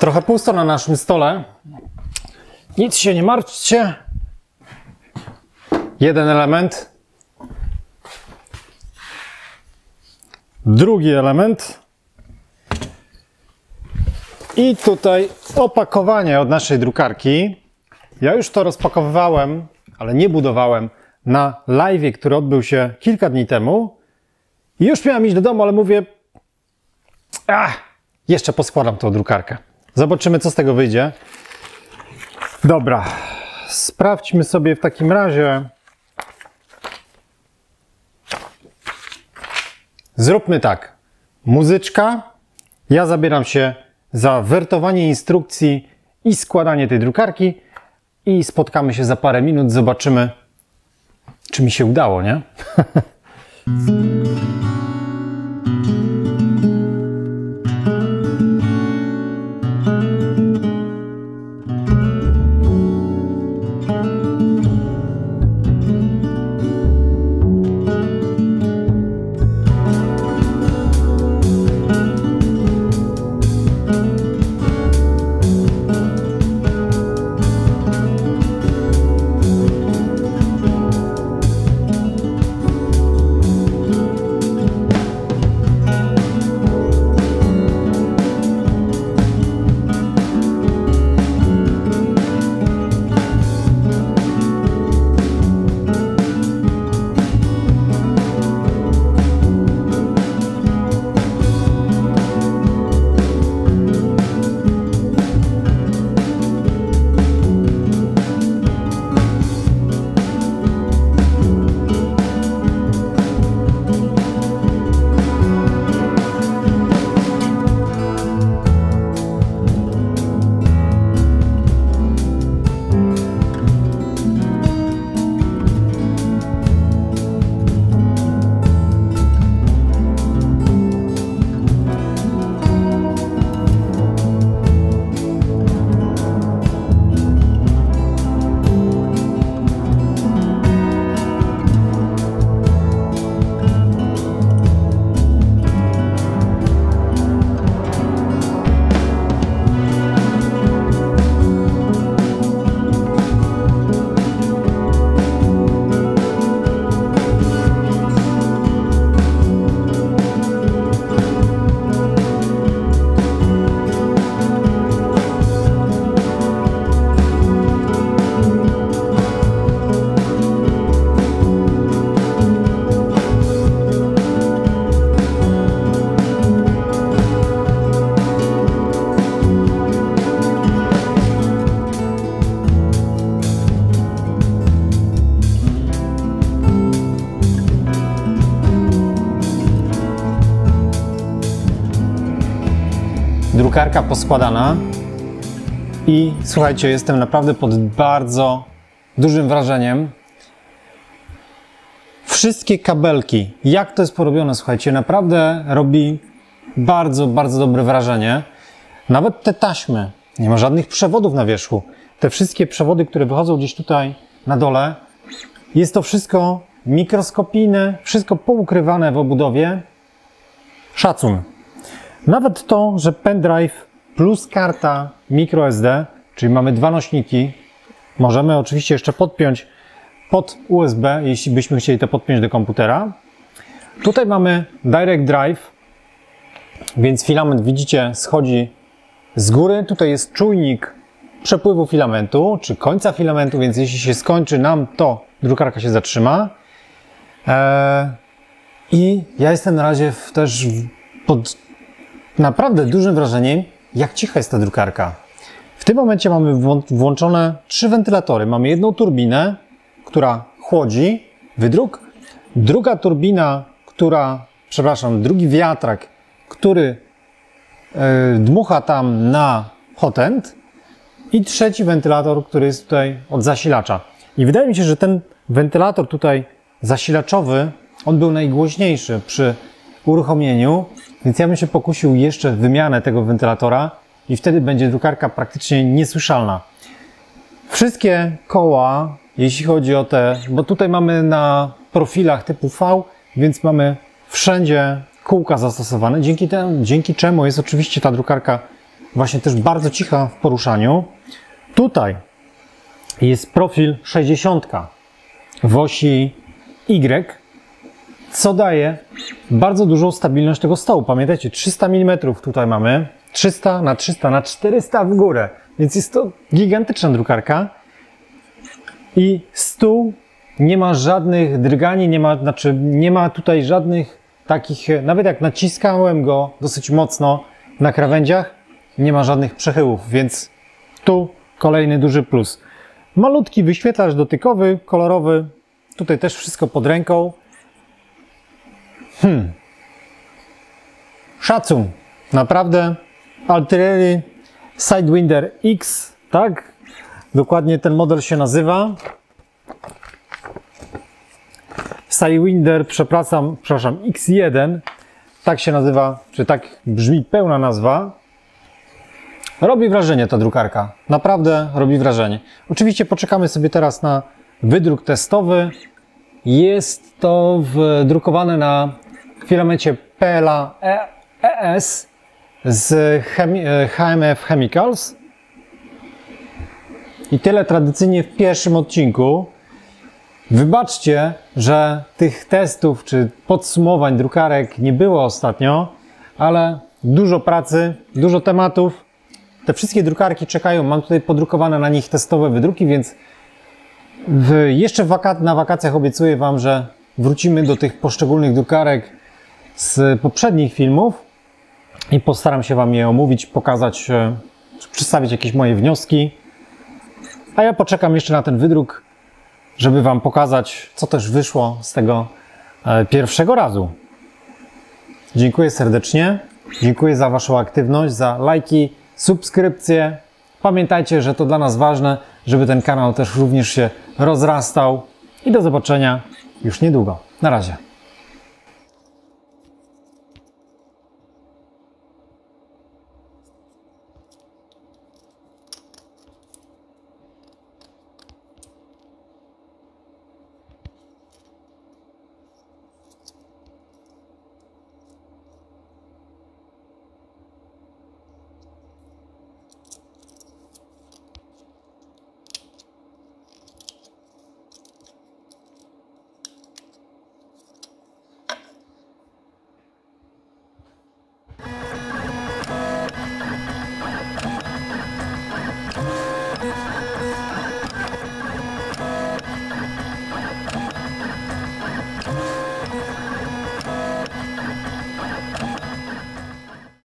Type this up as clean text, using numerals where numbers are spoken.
Trochę pusto na naszym stole. Nic się nie martwcie. Jeden element. Drugi element. I tutaj opakowanie od naszej drukarki. Ja już to rozpakowywałem, ale nie budowałem na live'ie, który odbył się kilka dni temu. I już miałem iść do domu, ale mówię, jeszcze poskładam tą drukarkę. Zobaczymy, co z tego wyjdzie. Dobra, sprawdźmy sobie w takim razie. Zróbmy tak. Muzyczka. Ja zabieram się za wertowanie instrukcji i składanie tej drukarki. I spotkamy się za parę minut. Zobaczymy, czy mi się udało, nie? Drukarka poskładana i słuchajcie, jestem naprawdę pod bardzo dużym wrażeniem. Wszystkie kabelki, jak to jest porobione, słuchajcie, naprawdę robi bardzo, bardzo dobre wrażenie. Nawet te taśmy, nie ma żadnych przewodów na wierzchu. Te wszystkie przewody, które wychodzą gdzieś tutaj na dole, jest to wszystko mikroskopijne, wszystko poukrywane w obudowie. Szacun. Nawet to, że pendrive plus karta microSD, czyli mamy dwa nośniki, możemy oczywiście jeszcze podpiąć pod USB, jeśli byśmy chcieli to podpiąć do komputera. Tutaj mamy Direct Drive, więc filament, widzicie, schodzi z góry. Tutaj jest czujnik przepływu filamentu, czy końca filamentu, więc jeśli się skończy nam, to drukarka się zatrzyma. I ja jestem na razie też pod naprawdę dużym wrażeniem, jak cicha jest ta drukarka. W tym momencie mamy włączone 3 wentylatory. Mamy jedną turbinę, która chłodzi wydruk, druga turbina, drugi wiatrak, który dmucha tam na hot end i trzeci wentylator, który jest tutaj od zasilacza. I wydaje mi się, że ten wentylator tutaj zasilaczowy, on był najgłośniejszy przy uruchomieniu, więc ja bym się pokusił jeszcze wymianę tego wentylatora i wtedy będzie drukarka praktycznie niesłyszalna. Wszystkie koła, jeśli chodzi o te, bo tutaj mamy na profilach typu V, więc mamy wszędzie kółka zastosowane, dzięki czemu jest oczywiście ta drukarka właśnie też bardzo cicha w poruszaniu. Tutaj jest profil 60 w osi Y, co daje bardzo dużą stabilność tego stołu. Pamiętajcie, 300 mm tutaj mamy, 300 na 300 na 400 w górę, więc jest to gigantyczna drukarka. I stół nie ma żadnych drgani, nie ma tutaj żadnych takich, nawet jak naciskałem go dosyć mocno na krawędziach, nie ma żadnych przechyłów, więc tu kolejny duży plus. Malutki wyświetlacz dotykowy, kolorowy, tutaj też wszystko pod ręką. Szacun, naprawdę. Altieri Sidewinder X, tak? Dokładnie ten model się nazywa. Sidewinder, przepraszam, X1, tak się nazywa, czy tak brzmi pełna nazwa. Robi wrażenie ta drukarka, naprawdę robi wrażenie. Oczywiście poczekamy sobie teraz na wydruk testowy. Jest to drukowane na filamencie PLA ES z HMF Chemicals. I tyle tradycyjnie w pierwszym odcinku. Wybaczcie, że tych testów czy podsumowań drukarek nie było ostatnio, ale dużo pracy, dużo tematów. Te wszystkie drukarki czekają, mam tutaj podrukowane na nich testowe wydruki, więc jeszcze na wakacjach obiecuję Wam, że wrócimy do tych poszczególnych drukarek z poprzednich filmów i postaram się Wam je omówić, pokazać, przedstawić jakieś moje wnioski. A ja poczekam jeszcze na ten wydruk, żeby Wam pokazać, co też wyszło z tego pierwszego razu. Dziękuję serdecznie, dziękuję za Waszą aktywność, za lajki, subskrypcje. Pamiętajcie, że to dla nas ważne, żeby ten kanał też również się rozrastał. I do zobaczenia już niedługo. Na razie.